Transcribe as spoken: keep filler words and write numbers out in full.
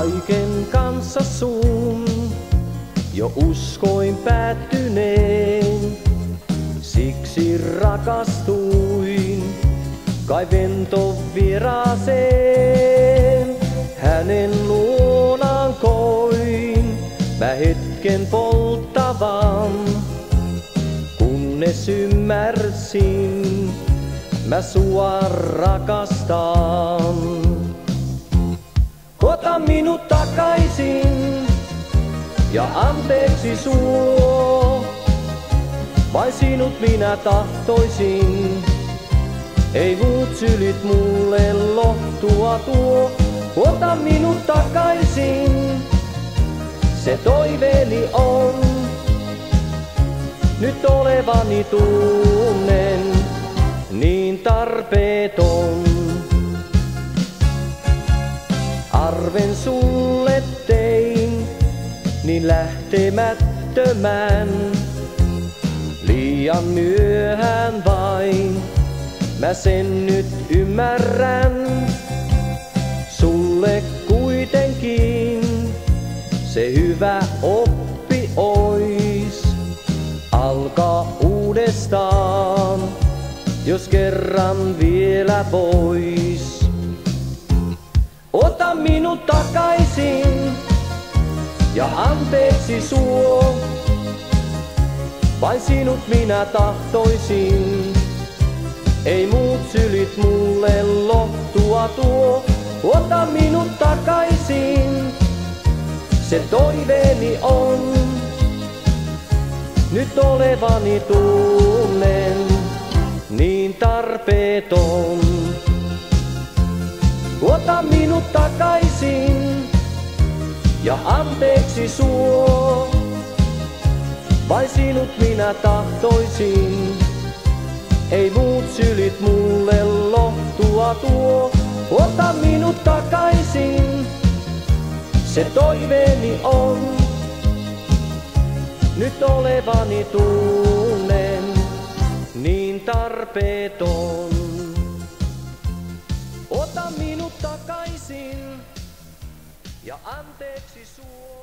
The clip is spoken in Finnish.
Kaiken kanssa sun jo uskoin päättyneen, siksi rakastuin kaivento vieraaseen. Hänen luonaan koin mä hetken polttavan, kunnes ymmärsin mä sua rakastan. Ota minut takaisin ja anteeksi suo, vain sinut minä tahtoisin. Ei muut sylit mulle lohtua tuo. Ota minut takaisin, se toiveeni on. Nyt olevani tunnen niin tarpeeton. Arven sulle tein niin lähtemättömän, liian myöhään vain mä sen nyt ymmärrän. Sulle kuitenkin se hyvä oppi ois alkaa uudestaan, jos kerran vielä vois. Ota minut takaisin ja anteeksi suo, vain sinut minä tahtoisin. Ei muut sylit mulle lohtua tuo. Ota minut takaisin, se toiveeni on. Nyt olevani tunnen niin tarpeeton. Ota minut takaisin ja anteeksi suo, vain sinut minä tahtoisin. Ei muut sylit mulle lohtua tuo. Ota minut takaisin, se toiveeni on. Nyt olevani tunnen niin tarpeeton. Ota minut takaisin ja anteeksi suo.